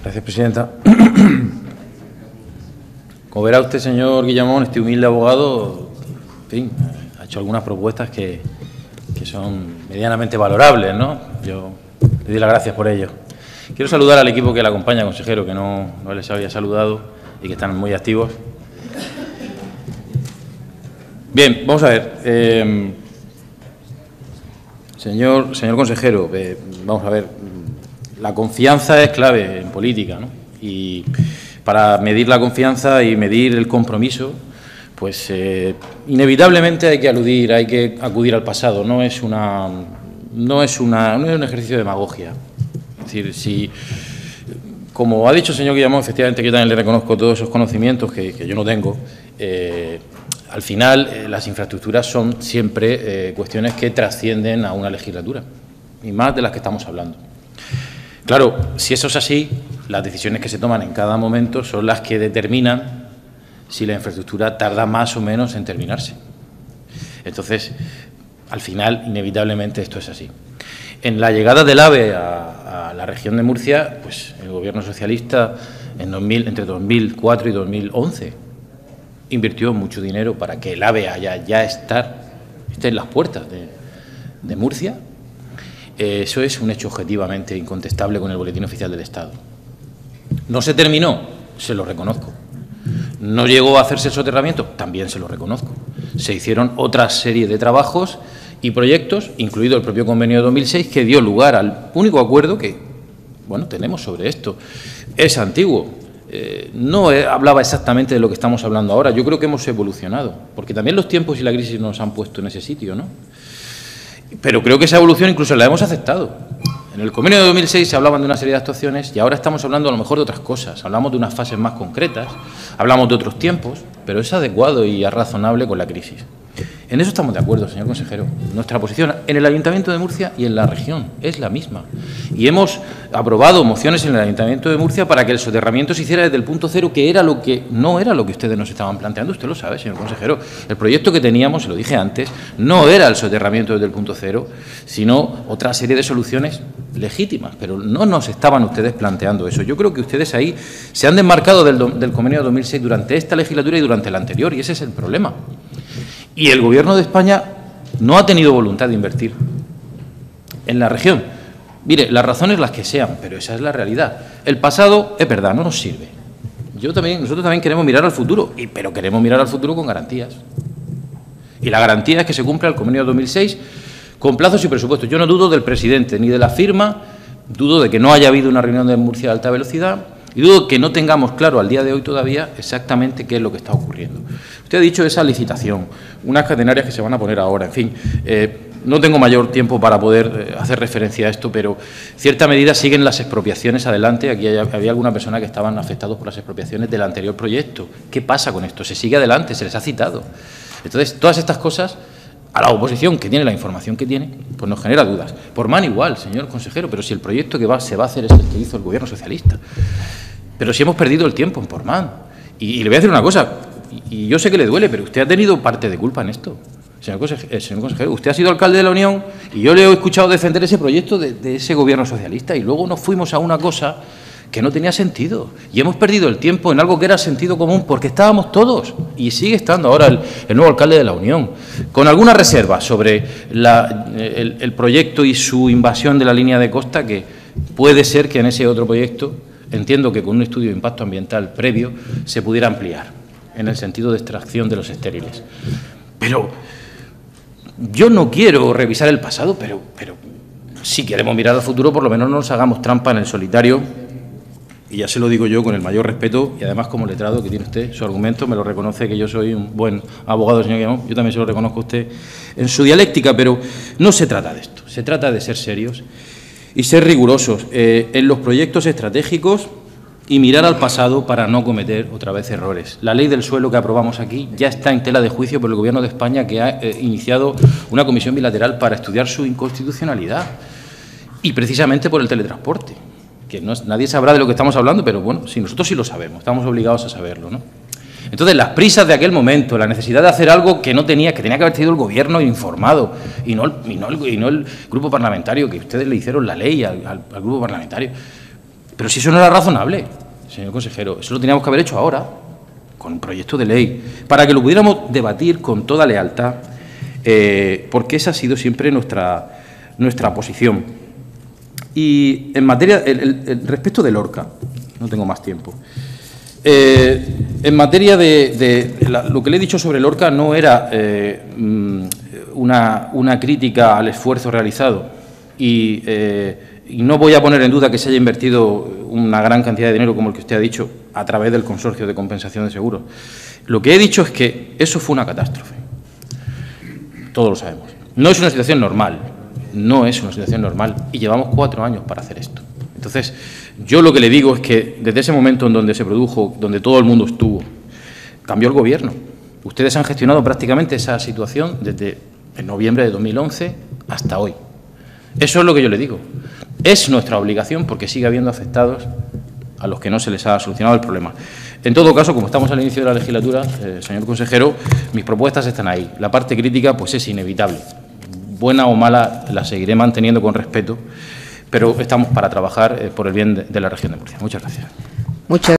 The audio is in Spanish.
Gracias, presidenta. Como verá usted, señor Guillamón, este humilde abogado, en fin, ha hecho algunas propuestas que son medianamente valorables, ¿no? Yo le doy las gracias por ello. Quiero saludar al equipo que le acompaña, consejero, que no les había saludado y que están muy activos. Bien, vamos a ver. Señor consejero, vamos a ver. La confianza es clave en política, ¿no? Y para medir la confianza y medir el compromiso, pues inevitablemente hay que acudir al pasado. No es un ejercicio de demagogia. Es decir, como ha dicho el señor Guillamón, efectivamente, que yo también le reconozco todos esos conocimientos que yo no tengo. Al final, las infraestructuras son siempre cuestiones que trascienden a una legislatura, y más de las que estamos hablando. Claro, si eso es así, las decisiones que se toman en cada momento son las que determinan si la infraestructura tarda más o menos en terminarse. Entonces, al final, inevitablemente, esto es así. En la llegada del AVE a la región de Murcia, pues el Gobierno socialista entre 2004 y 2011 invirtió mucho dinero para que el AVE esté en las puertas de Murcia. Eso es un hecho objetivamente incontestable con el Boletín Oficial del Estado. No se terminó, se lo reconozco. No llegó a hacerse el soterramiento, también se lo reconozco. Se hicieron otra serie de trabajos y proyectos, incluido el propio convenio de 2006, que dio lugar al único acuerdo que, bueno, tenemos sobre esto. Es antiguo, no hablaba exactamente de lo que estamos hablando ahora. Yo creo que hemos evolucionado, porque también los tiempos y la crisis nos han puesto en ese sitio, ¿no? Pero creo que esa evolución incluso la hemos aceptado. En el convenio de 2006 se hablaban de una serie de actuaciones y ahora estamos hablando a lo mejor de otras cosas. Hablamos de unas fases más concretas, hablamos de otros tiempos, pero es adecuado y es razonable con la crisis. En eso estamos de acuerdo, señor consejero. Nuestra posición en el Ayuntamiento de Murcia y en la región es la misma. Y hemos aprobado mociones en el Ayuntamiento de Murcia para que el soterramiento se hiciera desde el punto cero, que no era lo que ustedes nos estaban planteando. Usted lo sabe, señor consejero. El proyecto que teníamos, se lo dije antes, no era el soterramiento desde el punto cero, sino otra serie de soluciones legítimas. Pero no nos estaban ustedes planteando eso. Yo creo que ustedes ahí se han desmarcado del convenio de 2006 durante esta legislatura y durante la anterior, y ese es el problema. Y el Gobierno de España no ha tenido voluntad de invertir en la región. Mire, las razones las que sean, pero esa es la realidad. El pasado, es verdad, no nos sirve. Nosotros también queremos mirar al futuro, pero queremos mirar al futuro con garantías. Y la garantía es que se cumpla el convenio de 2006 con plazos y presupuestos. Yo no dudo del presidente ni de la firma, dudo de que no haya habido una reunión de Murcia de alta velocidad y dudo que no tengamos claro al día de hoy todavía exactamente qué es lo que está ocurriendo. Usted ha dicho esa licitación, unas catenarias que se van a poner ahora, en fin, no tengo mayor tiempo para poder hacer referencia a esto, pero en cierta medida siguen las expropiaciones adelante. Aquí había alguna persona que estaban afectados por las expropiaciones del anterior proyecto. ¿Qué pasa con esto? Se sigue adelante, se les ha citado. Entonces, todas estas cosas, a la oposición, que tiene la información que tiene, pues nos genera dudas. Por MAN igual, señor consejero, pero si el proyecto que se va a hacer es el que hizo el Gobierno socialista. Pero si hemos perdido el tiempo en por MAN. Y le voy a decir una cosa, y yo sé que le duele, pero usted ha tenido parte de culpa en esto. Señor consejero, usted ha sido alcalde de la Unión y yo le he escuchado defender ese proyecto de ese Gobierno socialista y luego nos fuimos a una cosa que no tenía sentido. Y hemos perdido el tiempo en algo que era sentido común porque estábamos todos y sigue estando ahora el nuevo alcalde de la Unión. Con alguna reserva sobre el proyecto y su invasión de la línea de costa, que puede ser que en ese otro proyecto, entiendo que con un estudio de impacto ambiental previo, se pudiera ampliar en el sentido de extracción de los estériles. Pero yo no quiero revisar el pasado, pero si queremos mirar al futuro, por lo menos no nos hagamos trampa en el solitario. Y ya se lo digo yo con el mayor respeto y además como letrado que tiene usted, su argumento me lo reconoce, que yo soy un buen abogado, señor Guillamón, yo también se lo reconozco a usted en su dialéctica, pero no se trata de esto, se trata de ser serios y ser rigurosos en los proyectos estratégicos y mirar al pasado para no cometer otra vez errores. La ley del suelo que aprobamos aquí ya está en tela de juicio por el Gobierno de España, que ha iniciado una comisión bilateral para estudiar su inconstitucionalidad y precisamente por el teletransporte, que nadie sabrá de lo que estamos hablando, pero bueno, sí, nosotros sí lo sabemos, estamos obligados a saberlo, ¿no? Entonces, las prisas de aquel momento, la necesidad de hacer algo que tenía que haber tenido el Gobierno informado y no el grupo parlamentario, que ustedes le hicieron la ley al grupo parlamentario. Pero si eso no era razonable, señor consejero, eso lo teníamos que haber hecho ahora, con un proyecto de ley, para que lo pudiéramos debatir con toda lealtad, porque esa ha sido siempre nuestra posición. Y en materia, respecto de Lorca, no tengo más tiempo. En materia lo que le he dicho sobre Lorca no era una crítica al esfuerzo realizado y no voy a poner en duda que se haya invertido una gran cantidad de dinero, como el que usted ha dicho, a través del Consorcio de Compensación de Seguros. Lo que he dicho es que eso fue una catástrofe. Todos lo sabemos. No es una situación normal, no es una situación normal y llevamos 4 años para hacer esto. Entonces, yo lo que le digo es que desde ese momento en donde se produjo, donde todo el mundo estuvo, cambió el Gobierno. Ustedes han gestionado prácticamente esa situación desde en noviembre de 2011 hasta hoy. Eso es lo que yo le digo. Es nuestra obligación porque sigue habiendo afectados a los que no se les ha solucionado el problema. En todo caso, como estamos al inicio de la legislatura, señor consejero, mis propuestas están ahí. La parte crítica pues es inevitable. Buena o mala la seguiré manteniendo con respeto, pero estamos para trabajar por el bien de la región de Murcia. Muchas gracias.